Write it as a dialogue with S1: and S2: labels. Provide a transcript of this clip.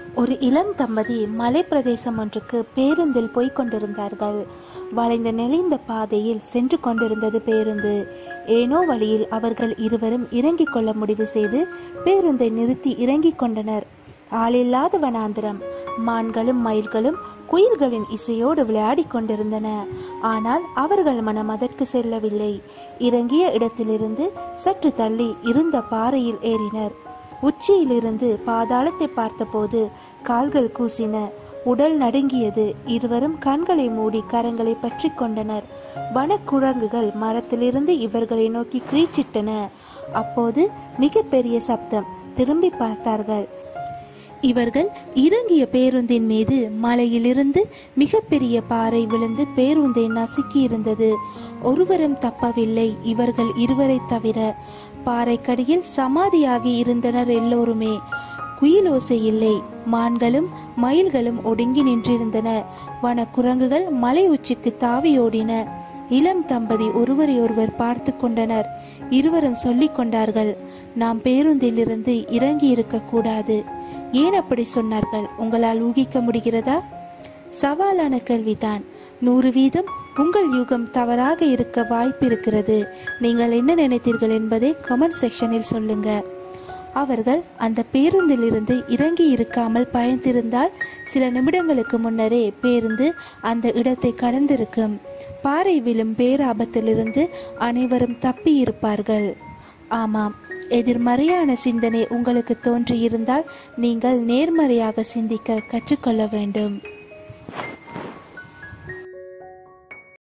S1: ஒரு இளம் தம்பதி மலை பிரதேசம் ஒன்றுக்கு பேருந்தில் போய்க் கொண்டிருந்தார்கள். வளைந்த நெளிந்த பாதையில் சென்று கொண்டிருந்தது பேருந்து. ஏனோ வழியில் அவர்கள் இருவரும் இறங்கிக் கொள்ள முடிவு செய்து பேருந்தை நிறுத்தி இறங்கிக் கொண்டனர். ஆளில்லாத வனாந்திரம். மான்களும் மயில்களும் குயில்களின் இசையோடு விளையாடி கொண்டிருந்தன. ஆனால் அவர்கள் மனம் அதற்கு செல்லவில்லை. இறங்கிய இடத்திலிருந்து சற்று தள்ளி இருந்த பாறையில் ஏறினர். உச்சியிலிருந்து பாதாளத்தை பார்த்தபோது கால்கள் கூசின, உடல் நடுங்கியது. இருவரும் கண்களை மூடி கரங்களை பற்றி கொண்டனர். வனக்குரங்குகள் மரத்திலிருந்து இவர்களை நோக்கி கிரீச்சிட்டன. அப்போது மிக பெரிய சப்தம். திரும்பி பார்த்தார்கள். இவர்கள் இறங்கிய பேருந்தின் மீது மலையிலிருந்து மிக பெரிய பாறை விழுந்து பேருந்தை நசுக்கி இருந்தது. ஒருவரும் தப்பவில்லை, இவர்கள் இருவரை தவிர. பாறைக்கடியில் சமாதியாகி இருந்தனர் எல்லோருமே. குயிலோசை இல்லை. மான்களும் மயில்களும் ஒடுங்கி நின்றிருந்தன. வனக்குரங்குகள் மலை உச்சிக்கு தாவி ஓடின. இளம் தம்பதி ஒருவரை ஒருவர் பார்த்து கொண்டனர். இருவரும் சொல்லிக் கொண்டார்கள், நாம் பேருந்தில் இருந்து இறங்கி இருக்க கூடாது. ஏன் அப்படி சொன்னார்கள்? உங்களால் ஊகிக்க முடிகிறதா? சவாலான கேள்விதான். 100% உங்கள் யூகம் தவறாக இருக்க வாய்ப்பு இருக்கிறது. நீங்கள் என்ன நினைத்தீர்கள் என்பதை கமெண்ட் செக்ஷனில் சொல்லுங்க. அவர்கள் அந்த பேருந்தில் இருந்து இறங்கி இருக்காமல் பயந்திருந்தால் சில நிமிடங்களுக்கு முன்னரே பேருந்து அந்த இடத்தை கடந்திருக்கும். பாறை விழும் பேராபத்திலிருந்து அனைவரும் தப்பி இருப்பார்கள். ஆமாம், எதிர்மறையான சிந்தனை உங்களுக்கு தோன்றியிருந்தால் நீங்கள் நேர்மறையாக சிந்திக்க கற்றுக்கொள்ள வேண்டும்.